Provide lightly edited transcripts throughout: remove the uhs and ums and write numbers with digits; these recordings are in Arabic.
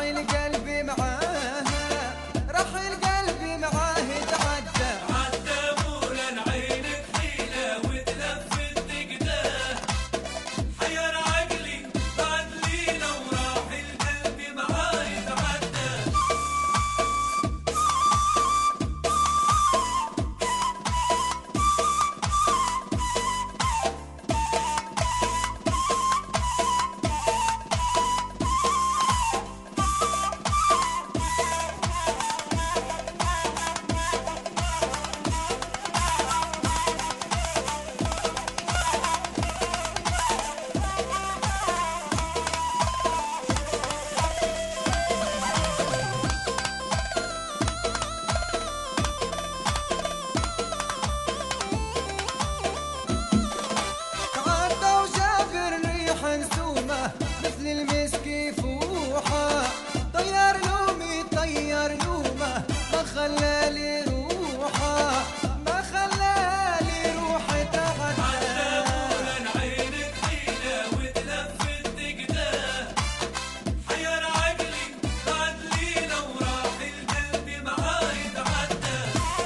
القلب معاها، راح القلب معاه تعدى. عدى مولا عينك حيلة وتلفت تقداه، حير عقلي بعد ليلة وراح القلب معاه يتعدى. مثل المسك يفوحه، طير لومي طير لومه، ما خلالي روحه ما خلالي روحي تعدى. عدى مولا عينك حيلة وتلفت تقداه، حير عقلي بعد ليلة وراح القلب معاه يتعدى.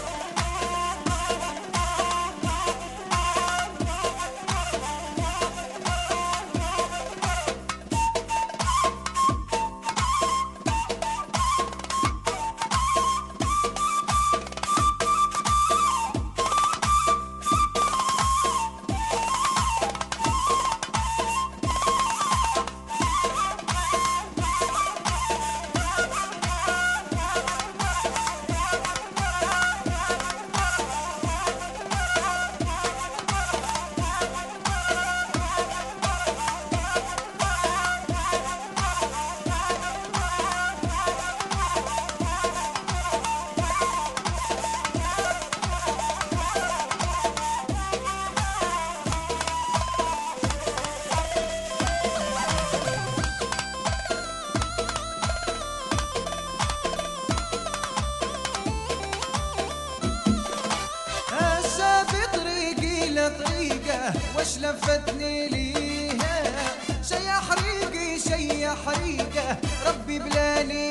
طريقه وش لفتني ليها، شي حريقي شي حريقه ربي بلاني